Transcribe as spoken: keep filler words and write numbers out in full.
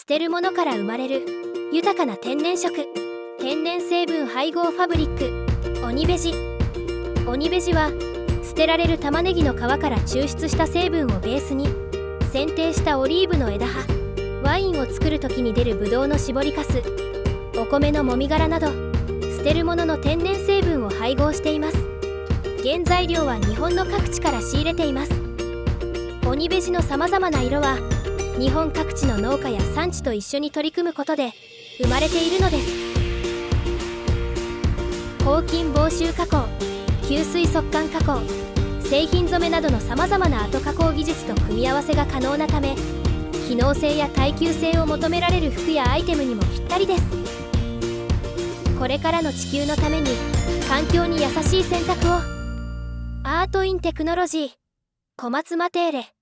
てるものから生まれる豊かな天然色、天然成分配合ファブリック鬼ベジ。鬼ベジは捨てられる玉ねぎの皮から抽出した成分をベースに剪定したオリーブの枝葉、ワインを作る時に出るブドウの搾りかす、お米のもみ殻など捨てるものの天然成分を配合しています。原材料は日本の各地から仕入れています。鬼ベジのさまざまな色は日本各地の農家や産地と一緒に取り組むことで生まれているのです。抗菌防臭加工、吸水速乾加工、製品染めなどのさまざまな後加工技術と組み合わせが可能なため、機能性や耐久性を求められる服やアイテムにもぴったりです。これからの地球のために環境に優しい選択を。アートインテクノロジー、小松マテーレ。